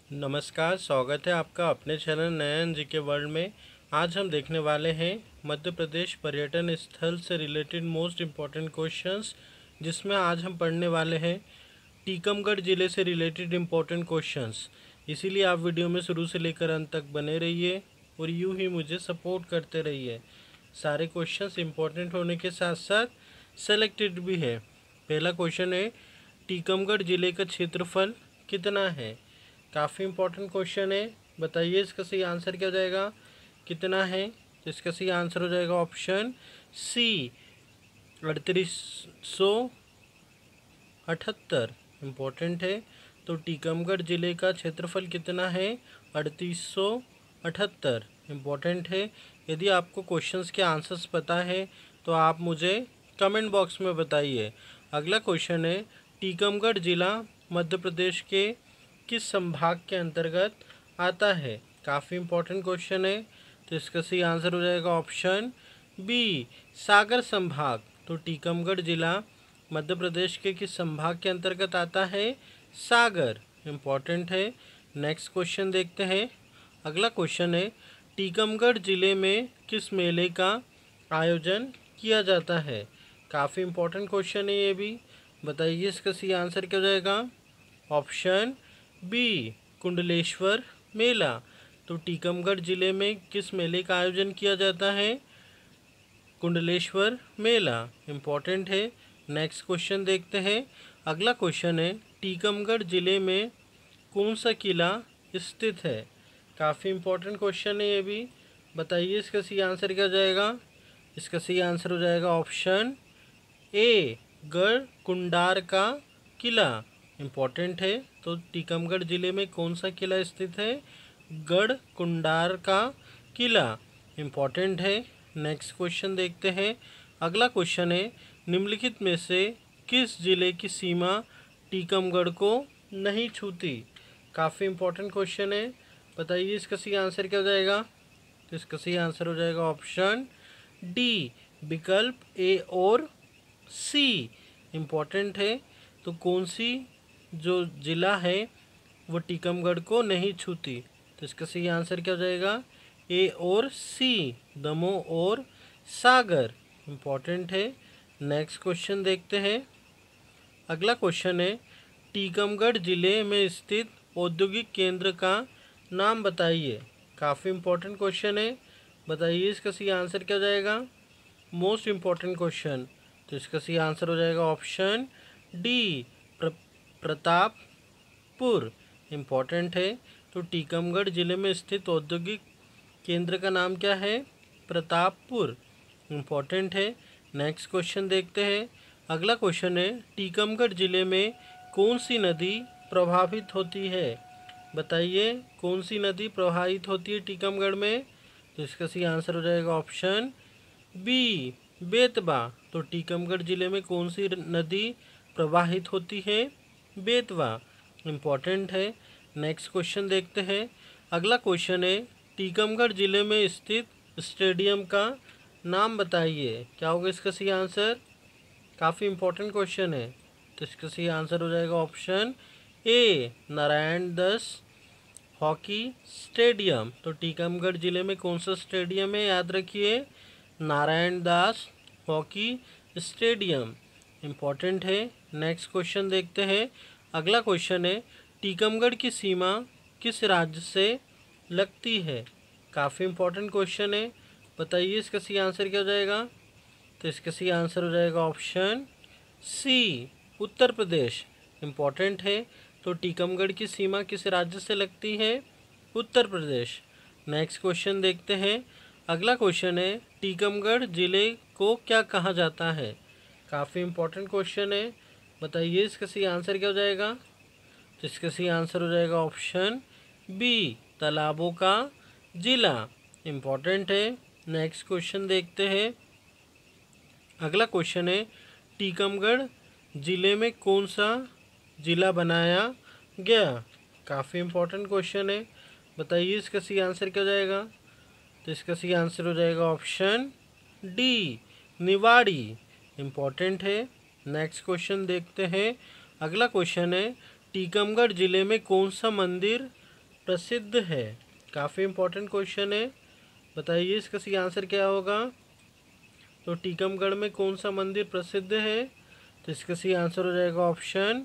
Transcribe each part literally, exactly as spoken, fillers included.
नमस्कार, स्वागत है आपका अपने चैनल नयन जी के वर्ल्ड में। आज हम देखने वाले हैं मध्य प्रदेश पर्यटन स्थल से रिलेटेड मोस्ट इम्पॉर्टेंट क्वेश्चंस, जिसमें आज हम पढ़ने वाले हैं टीकमगढ़ ज़िले से रिलेटेड इम्पोर्टेंट क्वेश्चंस। इसीलिए आप वीडियो में शुरू से लेकर अंत तक बने रहिए और यूँ ही मुझे सपोर्ट करते रहिए। सारे क्वेश्चंस इम्पोर्टेंट होने के साथ साथ सेलेक्टेड भी है। पहला क्वेश्चन है, टीकमगढ़ ज़िले का क्षेत्रफल कितना है? काफ़ी इम्पोर्टेंट क्वेश्चन है। बताइए इसका सही आंसर क्या हो जाएगा, कितना है? तो इसका सही आंसर हो जाएगा ऑप्शन सी, अड़तीस सौ अठहत्तर। इम्पोर्टेंट है। तो टीकमगढ़ ज़िले का क्षेत्रफल कितना है? अड़तीस सौ अठहत्तर। इम्पोर्टेंट है। यदि आपको क्वेश्चंस के आंसर्स पता है तो आप मुझे कमेंट बॉक्स में बताइए। अगला क्वेश्चन है, टीकमगढ़ ज़िला मध्य प्रदेश के किस संभाग के अंतर्गत आता है? काफ़ी इम्पोर्टेंट क्वेश्चन है। तो इसका सही आंसर हो जाएगा ऑप्शन बी, सागर संभाग। तो टीकमगढ़ ज़िला मध्य प्रदेश के किस संभाग के अंतर्गत आता है? सागर। इम्पोर्टेंट है। नेक्स्ट क्वेश्चन देखते हैं। अगला क्वेश्चन है, टीकमगढ़ ज़िले में किस मेले का आयोजन किया जाता है? काफ़ी इम्पोर्टेंट क्वेश्चन है ये भी। बताइए इसका सही आंसर क्या हो जाएगा? Option B, Kundaleshwar Mela. तो टीकमगढ़ ज़िले में किस मेले का आयोजन किया जाता है? कुंडलेश्वर मेला। इम्पोर्टेंट है। नेक्स्ट क्वेश्चन देखते हैं। अगला क्वेश्चन है, टीकमगढ़ ज़िले में कौन सा किला स्थित है? काफ़ी इम्पोर्टेंट क्वेश्चन है ये भी। बताइए इसका सही आंसर क्या हो जाएगा? इसका सही आंसर हो जाएगा ऑप्शन ए, गढ़ कुंडार का किला। इम्पोर्टेंट है। तो टीकमगढ़ ज़िले में कौन सा किला स्थित है? गढ़ कुंडार का किला। इम्पोर्टेंट है। नेक्स्ट क्वेश्चन देखते हैं। अगला क्वेश्चन है, निम्नलिखित में से किस ज़िले की सीमा टीकमगढ़ को नहीं छूती? काफ़ी इम्पोर्टेंट क्वेश्चन है। बताइए इसका सही आंसर क्या हो जाएगा? तो इसका सही आंसर हो जाएगा ऑप्शन डी, विकल्प ए और सी। इम्पोर्टेंट है। तो कौन सी जो ज़िला है वो टीकमगढ़ को नहीं छूती? तो इसका सही आंसर क्या हो जाएगा? ए और सी, दमोह और सागर। इम्पोर्टेंट है। नेक्स्ट क्वेश्चन देखते हैं। अगला क्वेश्चन है, टीकमगढ़ ज़िले में स्थित औद्योगिक केंद्र का नाम बताइए। काफ़ी इम्पोर्टेंट क्वेश्चन है। बताइए इसका सही आंसर क्या हो जाएगा? Most important question. तो इसका सही आंसर हो जाएगा ऑप्शन डी, प्र, प्रतापपुर। इम्पोर्टेंट है। तो टीकमगढ़ ज़िले में स्थित औद्योगिक केंद्र का नाम क्या है? प्रतापपुर। इम्पोर्टेंट है। नेक्स्ट क्वेश्चन देखते हैं। अगला क्वेश्चन है, टीकमगढ़ ज़िले में कौन सी नदी प्रभावित होती है? बताइए कौन सी नदी प्रभावित होती है टीकमगढ़ में? तो इसका सही आंसर हो जाएगा ऑप्शन बी, बेतवा। तो टीकमगढ़ ज़िले में कौन सी नदी प्रवाहित होती है? बेतवा। इम्पोर्टेंट है। नेक्स्ट क्वेश्चन देखते हैं। अगला क्वेश्चन है, टीकमगढ़ ज़िले में स्थित स्टेडियम का नाम बताइए। क्या होगा इसका सही आंसर? काफ़ी इम्पोर्टेंट क्वेश्चन है। तो इसका सही आंसर हो जाएगा option A, Narayan Das hockey stadium. तो टीकमगढ़ ज़िले में कौन सा स्टेडियम है? याद रखिए, Narayan Das hockey stadium. Important है। नेक्स्ट क्वेश्चन देखते हैं। अगला क्वेश्चन है, टीकमगढ़ की सीमा किस राज्य से लगती है? काफ़ी इम्पोर्टेंट क्वेश्चन है। बताइए इसका सही आंसर क्या हो जाएगा? तो इसका सही आंसर हो जाएगा ऑप्शन सी, उत्तर प्रदेश। इम्पोर्टेंट है। तो टीकमगढ़ की सीमा किस राज्य से लगती है? उत्तर प्रदेश। नेक्स्ट क्वेश्चन देखते हैं। अगला क्वेश्चन है, टीकमगढ़ ज़िले को क्या कहा जाता है? काफ़ी इम्पोर्टेंट क्वेश्चन है। बताइए इसका सही आंसर क्या हो जाएगा? तो इसका सही आंसर हो जाएगा ऑप्शन बी, तालाबों का ज़िला। इम्पोर्टेंट है। नेक्स्ट क्वेश्चन देखते हैं। अगला क्वेश्चन है, टीकमगढ़ ज़िले में कौन सा ज़िला बनाया गया? काफ़ी इम्पोर्टेंट क्वेश्चन है। बताइए इसका सही आंसर क्या हो जाएगा? तो इसका सही आंसर हो जाएगा ऑप्शन डी, निवाड़ी। इम्पोर्टेंट है। नेक्स्ट क्वेश्चन देखते हैं। अगला क्वेश्चन है, टीकमगढ़ ज़िले में कौन सा मंदिर प्रसिद्ध है? काफ़ी इम्पोर्टेंट क्वेश्चन है, बताइए इसका सही आंसर क्या होगा। तो टीकमगढ़ में कौन सा मंदिर प्रसिद्ध है? तो इसका सही आंसर हो जाएगा ऑप्शन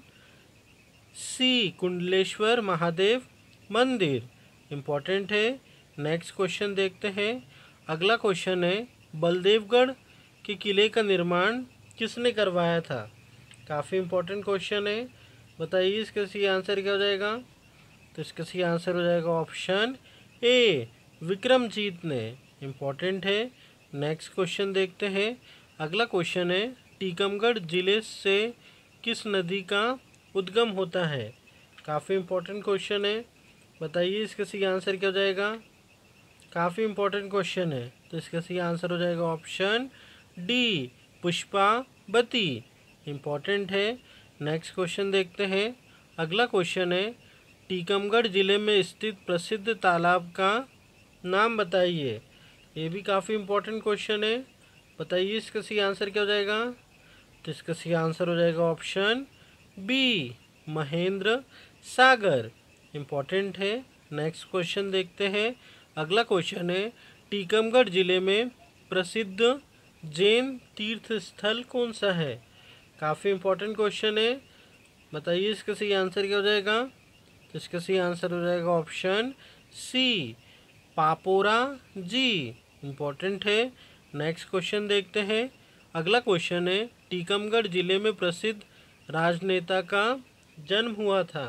सी, कुंडलेश्वर महादेव मंदिर। इम्पोर्टेंट है। नेक्स्ट क्वेश्चन देखते हैं। अगला क्वेश्चन है, बलदेवगढ़ के किले का निर्माण किसने करवाया था? काफ़ी इम्पोर्टेंट क्वेश्चन है, बताइए इसका सही आंसर क्या हो जाएगा। तो इसका सही आंसर हो जाएगा ऑप्शन ए, विक्रमजीत ने। इम्पोर्टेंट है। नेक्स्ट क्वेश्चन देखते हैं। अगला क्वेश्चन है, टीकमगढ़ जिले से किस नदी का उद्गम होता है? काफ़ी इम्पोर्टेंट क्वेश्चन है, बताइए इसका सही आंसर क्या हो जाएगा। काफ़ी इम्पोर्टेंट क्वेश्चन है, तो इसका सही आंसर हो जाएगा ऑप्शन डी, पुष्पावती। इम्पोर्टेंट है। नेक्स्ट क्वेश्चन देखते हैं। अगला क्वेश्चन है, टीकमगढ़ जिले में स्थित प्रसिद्ध तालाब का नाम बताइए। ये भी काफ़ी इम्पोर्टेंट क्वेश्चन है, बताइए इसका सही आंसर क्या हो जाएगा। तो इसका सही आंसर हो जाएगा option B, Mahendra Sagar. Important है। नेक्स्ट क्वेश्चन देखते हैं। अगला क्वेश्चन है, टीकमगढ़ जिले में प्रसिद्ध जैन तीर्थ स्थल कौन सा है? काफ़ी इम्पोर्टेंट क्वेश्चन है, बताइए इसका सही आंसर क्या हो जाएगा। तो इसका सही आंसर हो जाएगा option C, Papora ji. Important है। नेक्स्ट क्वेश्चन देखते हैं। अगला क्वेश्चन है, टीकमगढ़ जिले में प्रसिद्ध राजनेता का जन्म हुआ था।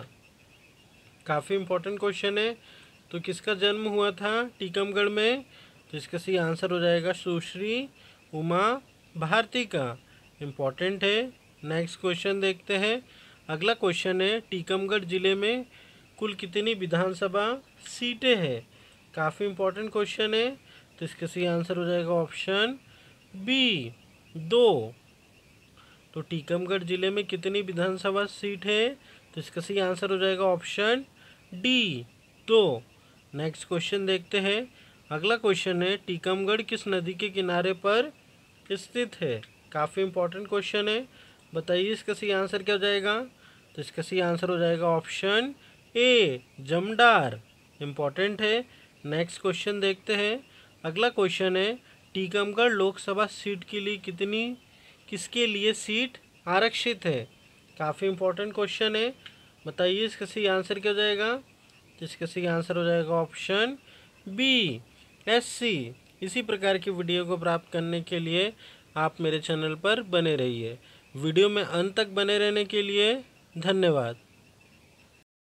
काफ़ी इम्पोर्टेंट क्वेश्चन है, तो किसका जन्म हुआ था टीकमगढ़ में? तो इसका सही आंसर हो जाएगा सुश्री उमा भारती का। इम्पोर्टेंट है। नेक्स्ट क्वेश्चन देखते हैं। अगला क्वेश्चन है, टीकमगढ़ जिले में कुल कितनी विधानसभा सीटें हैं? काफ़ी इम्पोर्टेंट क्वेश्चन है, तो इसका सही आंसर हो जाएगा ऑप्शन बी, दो। तो टीकमगढ़ जिले में कितनी विधानसभा सीट है? तो इसका सही आंसर हो जाएगा ऑप्शन डी, दो। नेक्स्ट क्वेश्चन देखते हैं। अगला क्वेश्चन है, टीकमगढ़ किस नदी के किनारे पर स्थित है? काफ़ी इम्पोर्टेंट क्वेश्चन है, बताइए इसका सही आंसर क्या हो जाएगा। तो इसका सही आंसर हो जाएगा ऑप्शन ए, जमदार। इम्पोर्टेंट है। नेक्स्ट क्वेश्चन देखते हैं। अगला क्वेश्चन है, टीकमगढ़ लोकसभा सीट के लिए कितनी किसके लिए सीट आरक्षित है? काफ़ी इम्पोर्टेंट क्वेश्चन है, बताइए इसका सही आंसर क्या हो जाएगा। तो इसका सही आंसर हो जाएगा ऑप्शन बी, एस सी। इसी प्रकार की वीडियो को प्राप्त करने के लिए आप मेरे चैनल पर बने रहिए। वीडियो में अंत तक बने रहने के लिए धन्यवाद।